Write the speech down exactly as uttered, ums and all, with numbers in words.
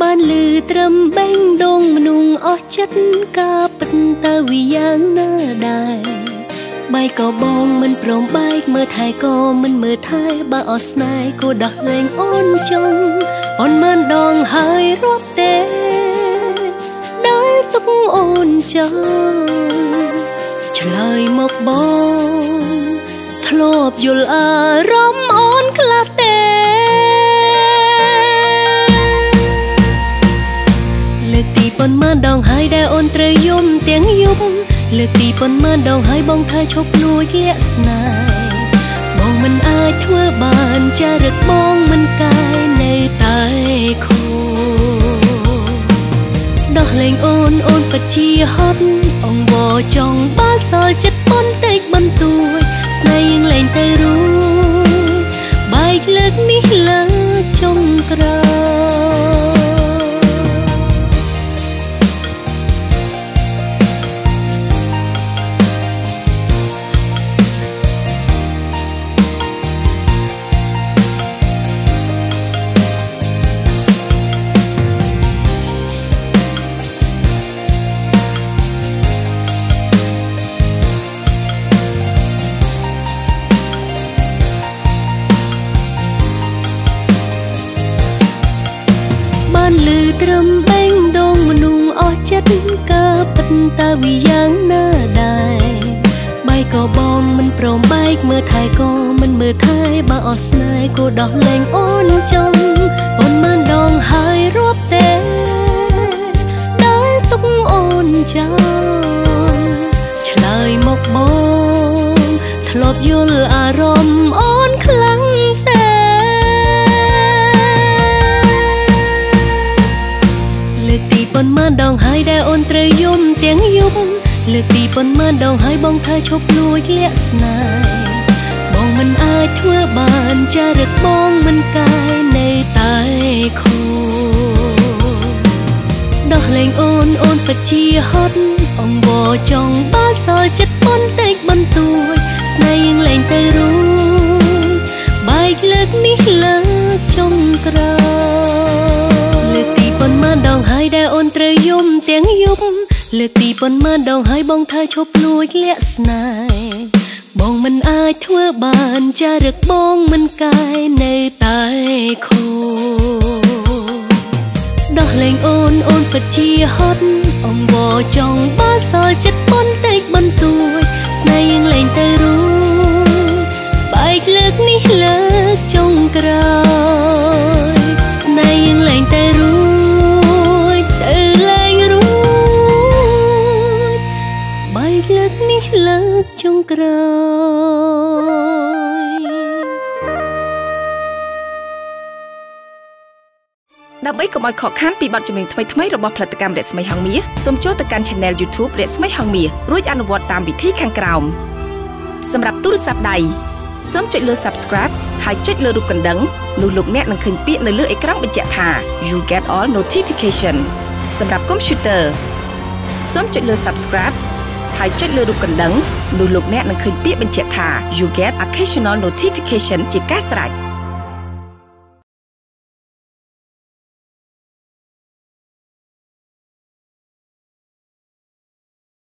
បានលឺត្រឹមបេងដូងមនុងអស់ចិត្តការពិតតើវាយ៉ាងណាដែរបែកក៏បងមិនព្រមបែកមើលថែក៏មិនមើលថែបើអស់ស្នេហ៍ក៏ដោះលែងអូនចង់ប៉ុន្មានដងហើយរាប់ទេដែលទុកអូនចង់ឆ្លើយមកបងធ្លាប់យល់អារម្មណ៍អូនខ្លះទេលើកទីប៉ុន្មានដងហើយដែលអូនត្រូវយំទាំងយប់លើកទីប៉ុន្មានដងហើយបងថាឈប់លួចលាក់ស្នេហ៍បងមិនអាចធ្វើបានចារឹកបងមិនកាយនៅតែខូដោះលែងអូនអូនពិតជាហត់អង្វរចង់បើសល់ចិត្តបន្តិចបន្តួចស្នេហ៍យើងលែងទៅរួចបែកលើកនេះលើកចុងក្រោយបានលឺត្រឹមបេងដូងមនុងអស់ចិត្តការពិតតើវាយ៉ាងណាដែរបែកក៏បងមិនព្រមបែកមើលថែក៏មិនមើលថែបើអស់ស្នេហ៍ក៏ដោះលែងអូនចង់ប៉ុន្មានដងហើយរាប់ទេដែលទុកអូនចង់ឆ្លើយមកបងធ្លាប់យល់អារម្មណ៍អូនខ្លាំងទេលើកទីប៉ុន្មានដងហើយដែលអូនត្រូវយំទាំងយប់លើកទីប៉ុន្មានដងហើយបងថាឈប់លួចលាក់ស្នេហ៍បងមិនអាចធ្វើបានចារឹកបងមិនកាយនៅតែខូដោះលែងអូនអូនពិតជាហត់អង្វរចង់បើសល់ចិត្តបន្តិចបន្តួចស្នេហ៍យើងលែងទៅរួចបែកលើកនេះលើកចុងក្រោយលើកទីប៉ុន្មានដងហើយដែលអូនត្រូវយំទាំងយប់លើកទីប៉ុន្មានដងហើយបងថាឈប់លួចលាក់ស្នេហ៍បងមិនអាចធ្វើបានចារឹកបងមិនកាយនៅតែខូដោះលែងអូនអូនពិតជាហត់អង្វរចង់បើសល់ចិត្តបន្តិចបន្តួចស្នេហ៍យើងលែងទៅរួចបែកលើកនេះលើកចុងក្រោយស្នេហ៍យើងលែងទៅរួចទៅលែងរួចបែកលើកនេះលើកចុងក្រោយដើម្បីកុំឲ្យខកខានពីបទចម្រៀងថ្មីៗរបស់ផលិតកម្មរស្មីហង្មាសូមចូលទៅកាន់ Channel YouTube រស្មីហង្មារួចអនុវត្តតាមវិធីខាងក្រោមសម្រាប់ទូរស័ព្ទដៃសូមចុចលើ Subscribe ហើយចុចលើរូបកណ្ដឹងនោះលោកអ្នកនឹងឃើញពាក្យនៅលើអេក្រង់បញ្ជាក់ថា You get all notification សម្រាប់ Computer សូមចុចលើ Subscribe ហើយចុចលើរូបកណ្ដឹងនោះលោកអ្នកនឹងឃើញពាក្យបញ្ជាក់ថា You get occasional notification ជាការស្រេច